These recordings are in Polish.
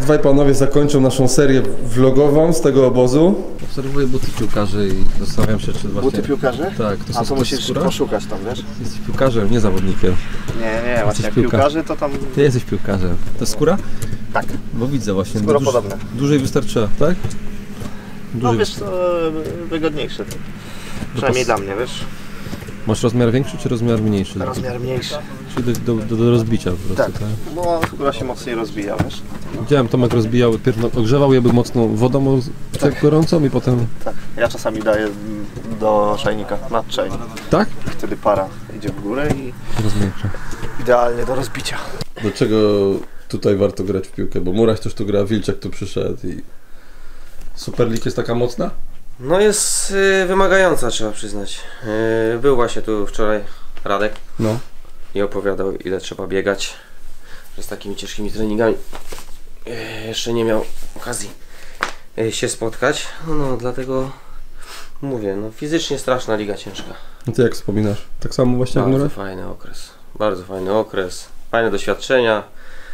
dwaj panowie zakończą naszą serię vlogową z tego obozu. Obserwuję buty piłkarzy i zastanawiam się, czy właśnie... Buty piłkarzy? Tak. A to musisz poszukać tam, wiesz? Jesteś piłkarzem, nie zawodnikiem. Nie, właśnie jak piłkarzy to tam... Ty jesteś piłkarzem. To jest skóra? Tak. Bo widzę właśnie. Skóra podobne. Dłużej wystarczyła, tak? No wiesz, to wygodniejsze. Przynajmniej dla mnie, wiesz? Masz rozmiar większy czy rozmiar mniejszy? Rozmiar mniejszy. Czyli do rozbicia po prostu, tak? Bo skóra się mocniej rozbija, wiesz? Widziałem, Tomek rozbijał, pierw ogrzewał je mocno wodą tak gorącą i potem... Tak, ja czasami daję do czajnika, nad czajnik. Tak? Wtedy para idzie w górę i... Rozmiękcza. Idealnie do rozbicia. Dlaczego tutaj warto grać w piłkę? Bo Muraś też tu gra, Wilczek tu przyszedł i... Super League jest taka mocna? No jest wymagająca, trzeba przyznać. Był właśnie tu wczoraj Radek i opowiadał, ile trzeba biegać, że z takimi ciężkimi treningami jeszcze nie miał okazji się spotkać. No dlatego mówię, no fizycznie straszna liga ciężka. No ty jak wspominasz? Tak samo właśnie jak Muraś? Bardzo fajny okres, fajne doświadczenia.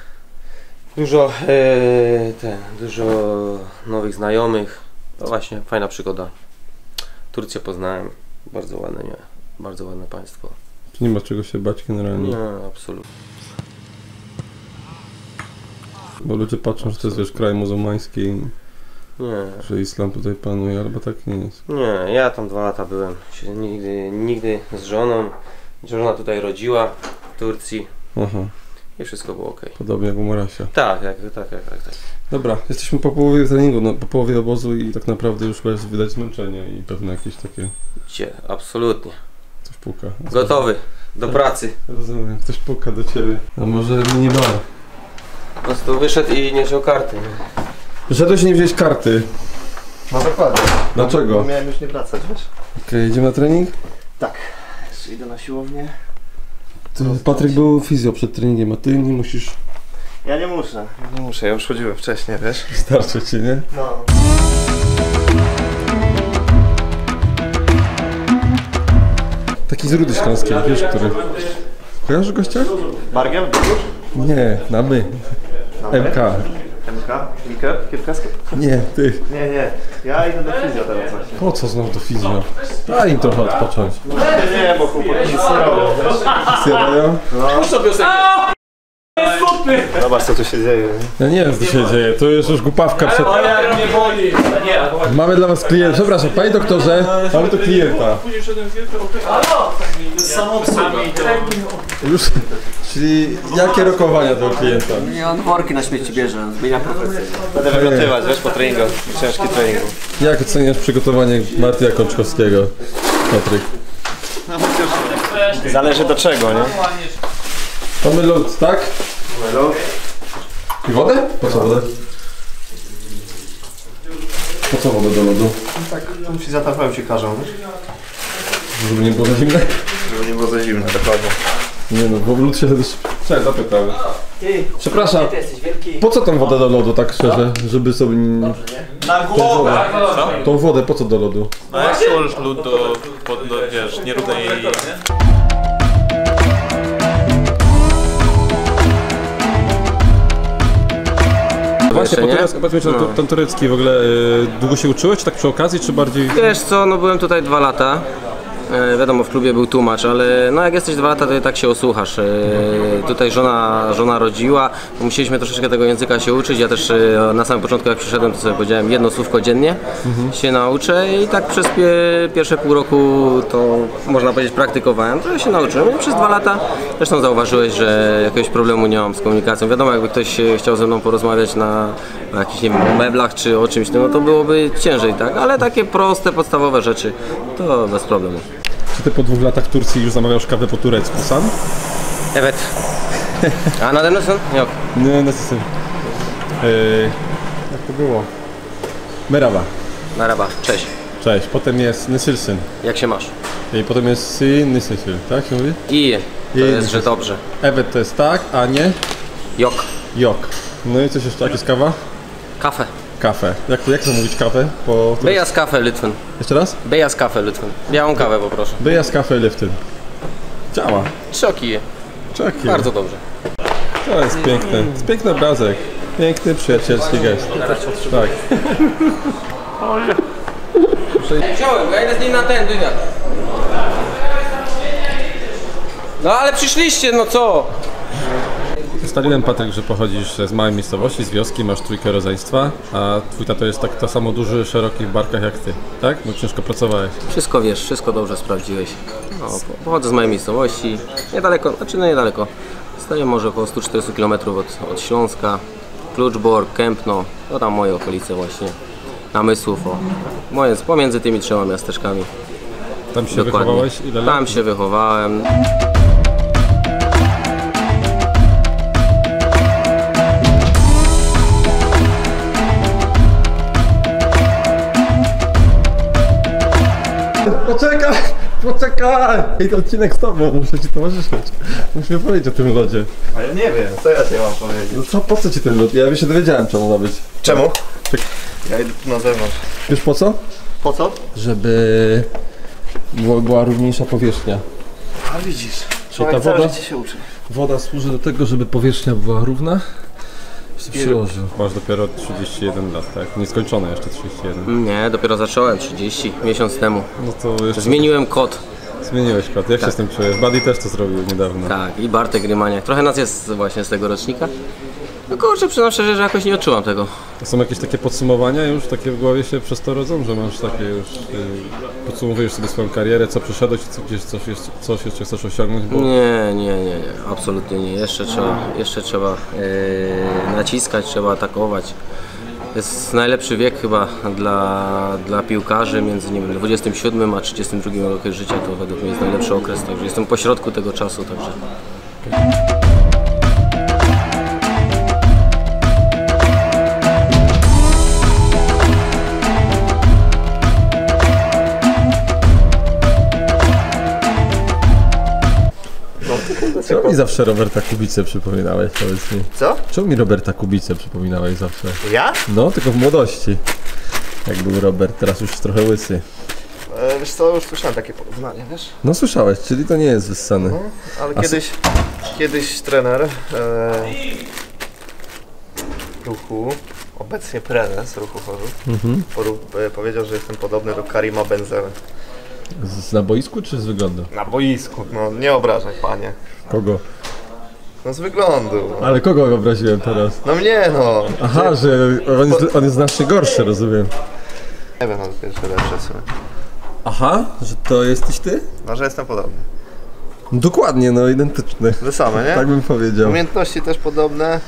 Dużo nowych znajomych. To właśnie fajna przygoda. Turcję poznałem, bardzo ładne, bardzo ładne państwo. Nie ma czego się bać generalnie. Nie, absolutnie. Bo ludzie patrzą, że to jest wiesz, kraj muzułmański, Nie. że islam tutaj panuje, albo tak nie jest. Nie, ja tam 2 lata byłem. Nigdy z żoną. Żona tutaj rodziła w Turcji. Aha. I wszystko było ok. Podobnie jak u Murasia. Tak. Dobra, jesteśmy po połowie treningu, no, po połowie obozu i tak naprawdę już widać zmęczenie i pewne jakieś takie... Absolutnie. Coś puka. Gotowy do pracy. Rozumiem, ktoś puka do ciebie. A może minibar? Po prostu wyszedł i nie wziął karty. Wyszedłeś i nie wziąłeś karty. No dokładnie. Dlaczego? Bo miałem już nie wracać, wiesz? Okej, idziemy na trening? Tak. Jeszcze idę na siłownię. Patryk był fizjo przed treningiem, a ty nie musisz... Ja nie muszę, ja już chodziłem wcześniej, wiesz? Starczy ci, nie? No. Taki z Rudy Śląskiej, wiesz, który... Kojarzysz gościa? Bargiel? Nie, na my. MK. MK? Liker? Kierkaski? Nie, ty. Nie. Ja idę do fizjo teraz właśnie. Po co znowu do fizjo? Daj im trochę odpocząć. Nie, bo chłopaki nic nie robią, wiesz? Serio? Zobacz co tu się dzieje. Ja nie wiem co się dzieje, to jest już głupawka przed... Mamy dla was klienta, przepraszam, panie doktorze, mamy tu klienta. Już, czyli jakie rokowania do klienta? Nie, on worki na śmieci bierze, zmienia profesję. Będę wymiotywać, wiesz, po treningu, ciężki treningu. Jak oceniasz przygotowanie Martina Kączkowskiego, Patryk? Zależy do czego, nie? Mamy lód, tak? I wodę? Po co wodę? Po co wodę do lodu? Tak, to ci zatapałem ci każą, wiesz? Żeby nie było za zimne? Żeby nie było za zimne, dokładnie. Nie no, bo lód się też... Cześć, zapytałem. Przepraszam, po co tą wodę do lodu, tak szczerze? Żeby sobie... Na głowę! Tą wodę po co do lodu? No jak przyłożysz lód do wiesz, nierównej... Właśnie, powiedzmy, ten turecki w ogóle długo się uczyłeś, czy tak przy okazji, czy bardziej... Wiesz co, no byłem tutaj 2 lata. Wiadomo, w klubie był tłumacz, ale no jak jesteś 2 lata, to i tak się osłuchasz. Tutaj żona rodziła, musieliśmy troszeczkę tego języka się uczyć. Ja też na samym początku jak przyszedłem, to sobie powiedziałem 1 słówko dziennie się nauczę i tak przez pierwsze pół roku to można powiedzieć praktykowałem, to się nauczyłem i przez 2 lata zresztą zauważyłeś, że jakiegoś problemu nie mam z komunikacją. Wiadomo, jakby ktoś chciał ze mną porozmawiać na jakichś, nie wiem, meblach czy o czymś, no to byłoby ciężej, tak? Ale takie proste, podstawowe rzeczy to bez problemu. Czy ty po 2 latach w Turcji już zamawiasz kawę po turecku sam? Evet. A nade mną są? Yok. Nie, nasıl? Jak to było? Merhaba. Merhaba, cześć. Cześć, potem jest nasılsın? Jak się masz? I potem jest si, nasılsın, tak się mówi? I to jest, że dobrze. Evet to jest tak, a nie? Jok. Jok. No i coś jeszcze, jak jest kawa? Kafę. Kafę. Jak to mówić kawę? Po... Beyaz kafę Lütfen. Jeszcze raz? Beyaz kafę Lütfen. Białą kawę poproszę. Beyaz kafę Lütfen. Działa. 3 kije. Czeki. Bardzo dobrze. To jest piękne. To jest piękny obrazek. Piękny, przyjacielski gest. Tak. Chciałem, ja idę z nim na ten wywiad. No ale przyszliście, no co? Ustaliłem, Patryk, że pochodzisz z małej miejscowości, z wioski, masz trójkę rodzeństwa, a twój tato jest tak samo duży, szeroki w barkach jak ty, tak? Bo ciężko pracowałeś. Wszystko wiesz, wszystko dobrze sprawdziłeś. No, pochodzę z małej miejscowości, niedaleko, znaczy no niedaleko. Stoję może około 140 km od Śląska. Kluczbork, Kępno, to tam moje okolice właśnie. Namysłów, o. Pomiędzy tymi 3 miasteczkami. Tam się Dokładnie. wychowałeś? Ile lat? Tam się wychowałem. Poczekaj! Ej, to odcinek z tobą, muszę ci towarzyszyć. Musimy powiedzieć o tym lodzie. A ja nie wiem, co ja ci mam powiedzieć. No co, po co ci ten lód? Ja się dowiedziałem, czemu ma być. Czemu? Tak. Ja idę tu na zewnątrz. Wiesz po co? Po co? Żeby była równiejsza powierzchnia. A widzisz, Czyli ta całe woda, życie się uczy. woda służy do tego, żeby powierzchnia była równa. Się przyłożył. Masz dopiero 31 lat, tak? Nieskończone jeszcze 31. Nie, dopiero zacząłem 30 miesiąc temu. No to jeszcze Zmieniłem kod. zmieniłeś kod. Jak się z tym czujesz? Buddy też to zrobił niedawno. Tak, i Bartek Rymaniak. Trochę nas jest właśnie z tego rocznika. No kurczę, przyznam szczerze, że jakoś nie odczułam tego. To są jakieś takie podsumowania już, takie w głowie się przez to rodzą, że masz takie już, podsumowujesz sobie swoją karierę, co przeszedłeś, gdzieś coś jeszcze chcesz osiągnąć? Bo... Nie, absolutnie nie. Jeszcze trzeba naciskać, trzeba atakować. To jest najlepszy wiek chyba dla piłkarzy, między nie wiem, 27 a 32 rokiem życia to według mnie jest najlepszy okres, także jestem pośrodku tego czasu, także... Czemu mi zawsze Roberta Kubicę przypominałeś, powiedz mi? Co? Czemu mi Roberta Kubicę przypominałeś zawsze? Ja? No, tylko w młodości. Jak był Robert, teraz już trochę łysy. Wiesz co, już słyszałem takie porównanie, wiesz? No słyszałeś, czyli to nie jest wyssane. No, ale kiedyś trener Ruchu, obecnie prezes Ruchu Chorzów, powiedział, że jestem podobny do Karima Benzema. Na boisku czy z wyglądu? Na boisku, no nie obrażaj panie. Kogo? No z wyglądu. Ale kogo obraziłem teraz? No mnie no. Aha, że on jest znacznie gorszy, rozumiem. Nie wiem, no pierwsze lepsze w sumie. Aha, że to jesteś ty? No, że jestem podobny. Dokładnie, no identyczny. Wy same, nie? Tak bym powiedział. Umiejętności też podobne.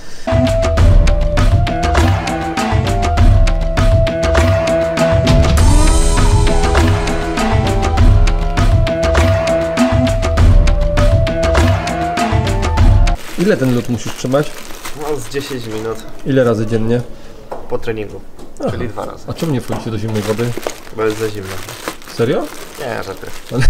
Ile ten lód musisz trzymać? No z 10 minut Ile razy dziennie? po treningu. Czyli 2 razy. A czemu nie wchodzicie do zimnej wody? Bo jest za zimno. Serio? Nie, żarty.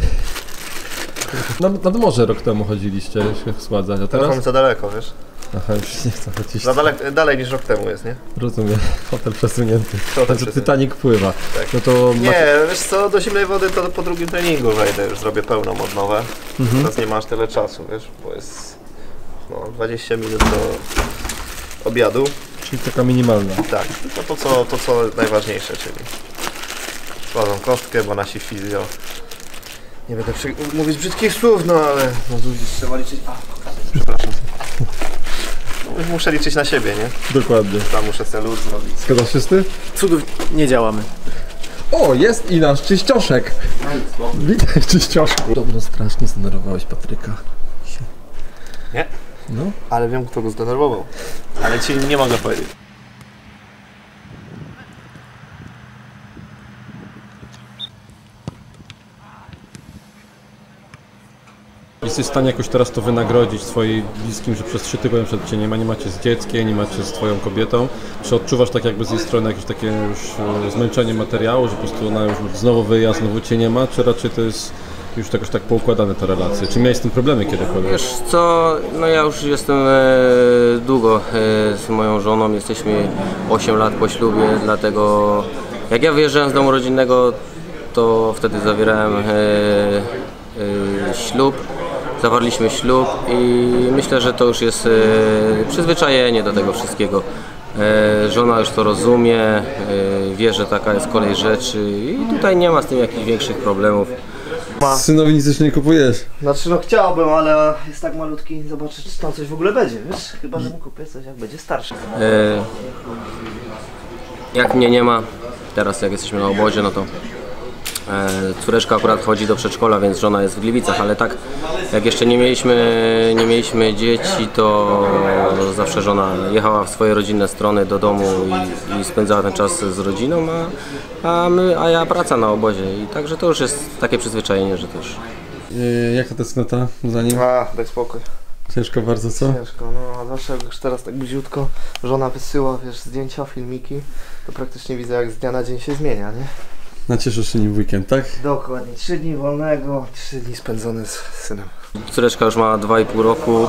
Nad morze rok temu chodziliście się schładzać, a teraz? Trochę za daleko, wiesz? Aha, już nie chcę chodzić. Dalej niż rok temu jest, nie? Rozumiem, hotel przesunięty. Hotel Także przesunięty. Titanic pływa. Tak. No to Nie, wiesz co, do zimnej wody to po drugim treningu wejdę, już zrobię pełną odnowę. Teraz nie masz tyle czasu, wiesz, bo jest 20 minut do obiadu. Czyli taka minimalna. Tak, tylko to co najważniejsze, czyli kładą kostkę, bo nasi fizjo... Nie będę mówić brzydkich słów, no ale trzeba liczyć... Przepraszam. Muszę liczyć na siebie, nie? Dokładnie. Tam muszę sobie lód zrobić. Zgadzasz się z tym? Cudów nie działamy. O, jest i nasz czyścioszek. Witaj, czyścioszku. Dobrze, strasznie zdenerwowałeś Patryka. Nie? No. Ale wiem, kto go zdenerwował. Ale ci nie mogę powiedzieć. Jesteś w stanie jakoś teraz to wynagrodzić swoim bliskim, że przez 3 tygodnie przed cię nie macie z dzieckiem, nie macie z twoją kobietą? Czy odczuwasz tak jakby z jej strony jakieś takie już zmęczenie materiału, że po prostu ona już znowu wyjazd, znowu cię nie ma? Czy raczej to jest już jakoś tak poukładane te relacje? Czy miałeś z tym problemy kiedykolwiek? Wiesz co, no ja już jestem długo z moją żoną, jesteśmy 8 lat po ślubie, dlatego jak ja wyjeżdżałem z domu rodzinnego, to wtedy zawierałem ślub, zawarliśmy ślub i myślę, że to już jest przyzwyczajenie do tego wszystkiego. Żona już to rozumie, wie, że taka jest kolej rzeczy i tutaj nie ma z tym jakichś większych problemów. Synowi nic jeszcze nie kupujesz? Znaczy no chciałbym, ale jest tak malutki, zobaczę czy tam coś w ogóle będzie, wiesz? Chyba, że mu kupię coś jak będzie starszy. Jak mnie nie ma, teraz jak jesteśmy na obozie, no to córeczka akurat chodzi do przedszkola, więc żona jest w Gliwicach, ale tak jak jeszcze nie mieliśmy dzieci, to zawsze żona jechała w swoje rodzinne strony do domu i spędzała ten czas z rodziną, a ja praca na obozie i także to już jest takie przyzwyczajenie, że to już... Jaka tęsknota za nim? Daj spokój. Ciężko bardzo, co? Ciężko, no a zawsze jak już teraz tak bliziutko żona wysyła, wiesz, zdjęcia, filmiki, to praktycznie widzę jak z dnia na dzień się zmienia, nie? Nacieszysz się nim w weekend, tak? Dokładnie, 3 dni wolnego, 3 dni spędzone z synem. Córeczka już ma 2,5 roku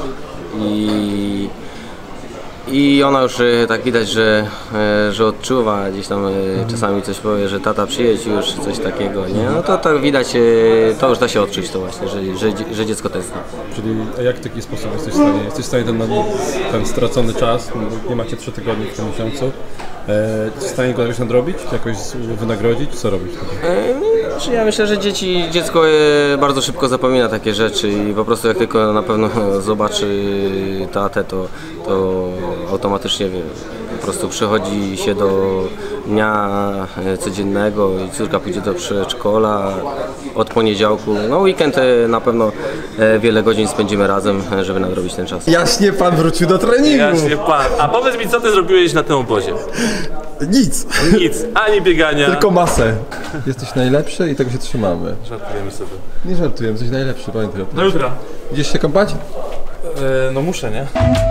i ona już tak widać, że odczuwa, gdzieś tam czasami coś powie, że tata przyjedź już, coś takiego, nie? No to tak widać, to już da się odczuć to właśnie, że dziecko tęskni. Czyli jak w taki sposób jesteś w stanie? Jesteś w stanie ten stracony czas, bo nie macie 3 tygodnie w tym miesiącu, jesteś w stanie go jakoś nadrobić, czy jakoś wynagrodzić? Co robić? Ja myślę, że dziecko bardzo szybko zapomina takie rzeczy i po prostu jak tylko na pewno zobaczy tatę, to automatycznie po prostu przychodzi się do dnia codziennego i córka pójdzie do przedszkola od poniedziałku. No weekend na pewno wiele godzin spędzimy razem, żeby nadrobić ten czas. Jaśnie pan wrócił do treningu! Jaśnie pan. A powiedz mi, co ty zrobiłeś na tym obozie? Nic! Nic, ani biegania. Tylko masę. Jesteś najlepszy i tego się trzymamy. Żartujemy sobie. Nie żartuję, jesteś najlepszy, pamiętaj o tym. Do jutra. Idziesz się kąpać? No muszę, nie?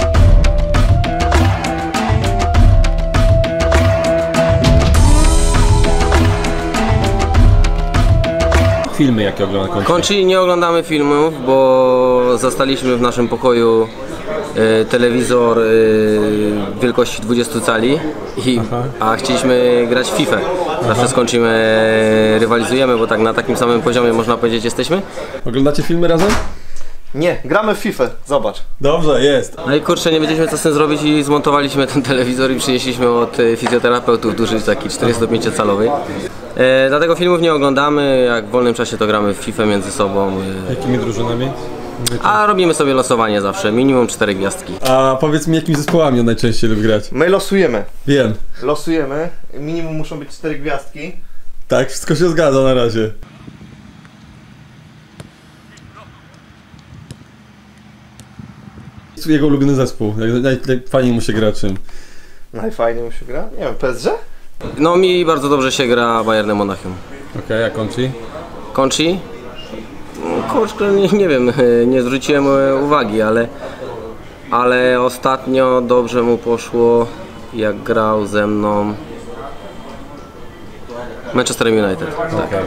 Filmy jakie ogląda Kończy nie oglądamy filmów, bo zastaliśmy w naszym pokoju telewizor wielkości 20 cali, a chcieliśmy grać w FIFA. Zawsze skończymy, rywalizujemy, bo tak na takim samym poziomie można powiedzieć jesteśmy. Oglądacie filmy razem? Nie, gramy w FIFA, zobacz. Dobrze, jest. No i kurczę, nie wiedzieliśmy co z tym zrobić i zmontowaliśmy ten telewizor i przynieśliśmy od fizjoterapeutów duży, taki 45-calowy. Dlatego filmów nie oglądamy, jak w wolnym czasie to gramy w FIFA między sobą. Jakimi drużynami? A robimy sobie losowanie zawsze, minimum 4 gwiazdki. A powiedz mi, jakimi zespołami on najczęściej lubi grać? My losujemy. Wiem. Losujemy, minimum muszą być 4 gwiazdki. Tak, wszystko się zgadza na razie. Jego ulubiony zespół, jak fajnie mu się gra czym? Najfajniej mu się gra? Nie wiem, PSG? No mi bardzo dobrze się gra Bayernem Monachium. Okej, a Conchi? Conchi? Kurczę, nie wiem, nie zwróciłem uwagi, ale ostatnio dobrze mu poszło, jak grał ze mną Manchester United. Tak. Okay.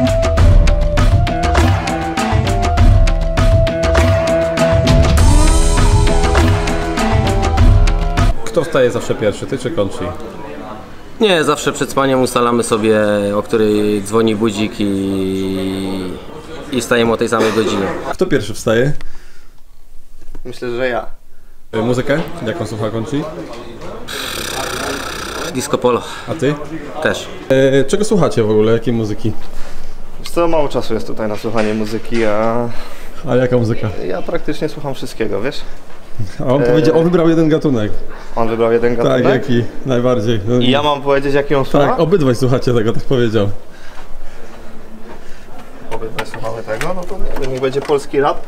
Kto wstaje zawsze pierwszy, ty czy Conchi? Nie, zawsze przed spaniem ustalamy sobie, o której dzwoni budzik i wstajemy o tej samej godzinie. Kto pierwszy wstaje? Myślę, że ja. Muzykę? Jaką słucha Conchi? Disco polo. A ty? Też. Czego słuchacie w ogóle? Jakiej muzyki? Wiesz co, mało czasu jest tutaj na słuchanie muzyki, a A jaka muzyka? ja praktycznie słucham wszystkiego, wiesz? A on powiedział, on wybrał jeden gatunek. On wybrał jeden gatunek? Tak, jaki? Najbardziej. No, I ja mam powiedzieć, jaki on słucha? tak, obydwaj słuchacie tego, tak powiedział. Obydwaj słuchamy tego, no to niech będzie polski rap.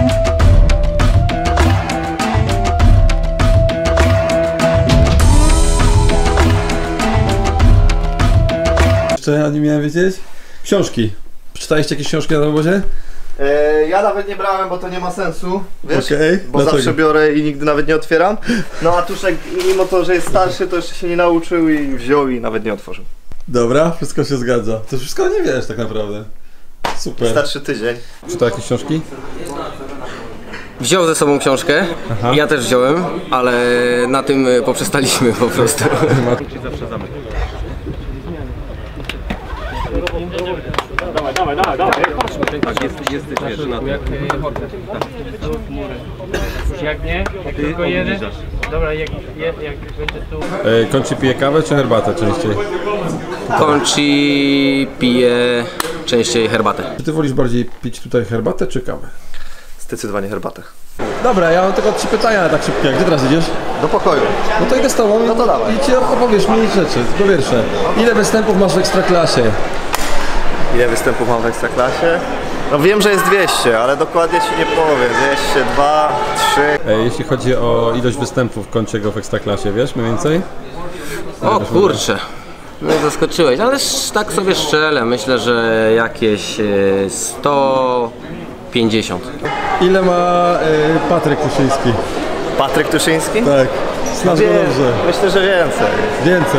Jeszcze ja nie miałem wiedzieć? Książki. Przeczytaliście jakieś książki na obozie? Ja nawet nie brałem, bo to nie ma sensu, wiesz? Okej, bo dlaczego? zawsze biorę i nigdy nawet nie otwieram. No a Tuszek, mimo to, że jest starszy, to jeszcze się nie nauczył i wziął i nawet nie otworzył. Dobra, wszystko się zgadza. To wszystko nie wiesz tak naprawdę. Super. Starszy tydzień. Czytał jakieś książki? Wziął ze sobą książkę, ja też wziąłem, ale na tym poprzestaliśmy po prostu. Jak nie? Jak tylko jeden? Dobra, jak będzie tu... Konci pije kawę czy herbatę częściej? Konci pije częściej herbatę. Czy ty wolisz bardziej pić tutaj herbatę czy kawę? Zdecydowanie herbatę. Dobra, ja mam tylko 3 pytania tak szybkie. Gdzie teraz idziesz? Do pokoju. No to idę z tobą i ci opowiesz mi rzeczy. Po pierwsze, ile występów masz w Ekstraklasie? Ile występów mam w Ekstraklasie? No wiem, że jest 200, ale dokładnie ci nie powiem. 202, 3. Jeśli chodzi o ilość występów Konciego w Ekstraklasie, wiesz mniej więcej? O kurczę, mnie zaskoczyłeś, ale tak sobie strzelę, myślę, że jakieś 150. Ile ma Patryk Tuszyński? Patryk Tuszyński? Tak, znasz go dobrze. Myślę, że więcej. Więcej.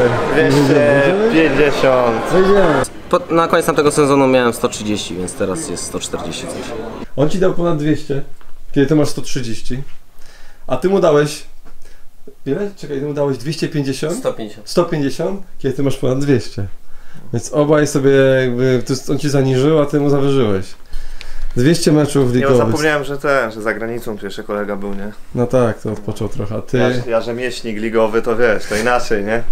250. Wejdziemy. Na koniec tamtego sezonu miałem 130, więc teraz jest 140 coś. On ci dał ponad 200, kiedy ty masz 130. A ty mu dałeś... Ile? Czekaj, ty mu dałeś 250? 150. 150, kiedy ty masz ponad 200. Więc obaj sobie jakby... On ci zaniżył, a ty mu zawyżyłeś. 200 meczów Nie, bo ligowych. zapomniałem, że że za granicą tu jeszcze kolega był, nie? No tak, to odpoczął trochę, a ty... Ja rzemieślnik ligowy, to wiesz, to inaczej, nie?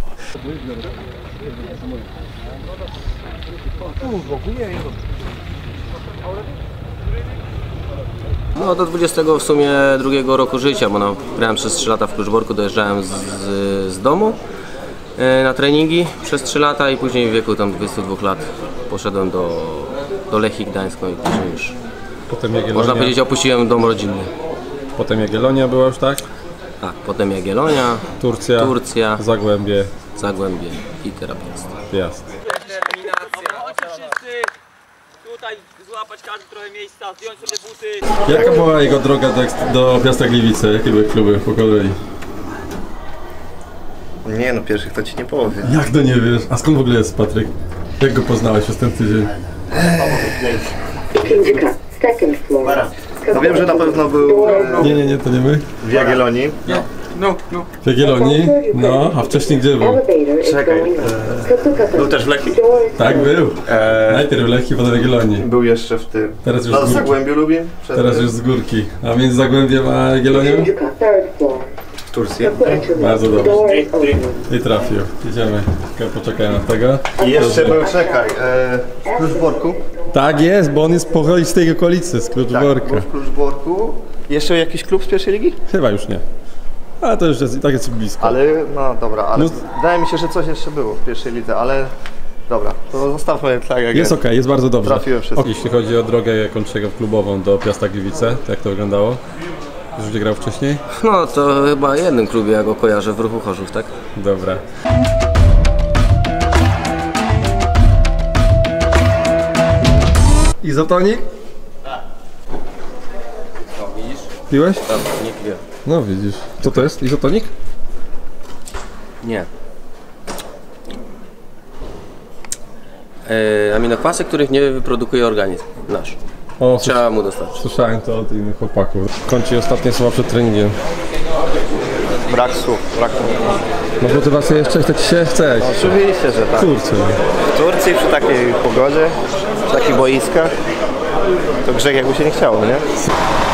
No do 20 w sumie drugiego roku życia, bo no, grałem przez 3 lata w Kluczborku, dojeżdżałem z domu na treningi przez 3 lata i później w wieku tam 22 lat poszedłem do Lechii Gdańsk, no i później już Potem Jagiellonia. można powiedzieć opuściłem dom rodzinny. Potem Jagiellonia była już, tak? Tak, potem Jagiellonia, Turcja, Zagłębie, Zagłębie i teraz Piast. Piast. Chodźcie wszyscy tutaj złapać każdy trochę miejsca, zdjąć sobie buty. Jaka była jego droga do Piasta Gliwice? Jakie były kluby po kolei? Nie no, pierwszych to ci nie powiem. Jak to nie wiesz? A skąd w ogóle jest Patryk? Jak go poznałeś przez ten tydzień? No wiem, że na pewno był Nie, to nie my. w Jagiellonii. W Jagiellonii? No, a wcześniej gdzie był? Czekaj, był też w Lechii? Tak, był. Najpierw w Lechii, potem w Jagiellonii. Był jeszcze w tym. Teraz już Na z górki. Zagłębiu Lubin? Teraz już z górki. A między Zagłębiem a Jagiellonią? w Turcji. Bardzo dobrze. I trafił. Idziemy. Poczekaj na tego. I jeszcze był, czekaj, w Kluczborku. Tak jest, bo on jest pochodzić z tej okolicy, z Tak, Kluczborka. był w Kluczborku. Jeszcze jakiś klub z pierwszej ligi? Chyba już nie. Ale to już jest, i tak jest blisko. Ale, no dobra, ale No. wydaje mi się, że coś jeszcze było w pierwszej lidze, ale dobra, to zostawmy tak jak Jest okej, jest bardzo dobrze. Trafiłem wszystko. Jeśli chodzi o drogę Konciego klubową do Piasta Gliwice, to jak to wyglądało? Już gdzie grał wcześniej? No to chyba jednym klubie ja go kojarzę, w Ruchu Chorzów, tak? Dobra. Izotonik? Tak. Widzisz? Piłeś? Tak, nie piję. No widzisz. Co to jest? Izotonik? Nie. Aminokwasy, których nie wyprodukuje organizm nasz. O, Trzeba mu dostarczyć. słyszałem to od innych chłopaków. Kończy ostatnie słowa przed treningiem. Brak słów, brak Masz motywację jeszcze? Chce ci się? Chce. Oczywiście, że tak. Kurczę. W Turcji przy takiej pogodzie, przy takich boiskach, to grzech jakby się nie chciało, nie?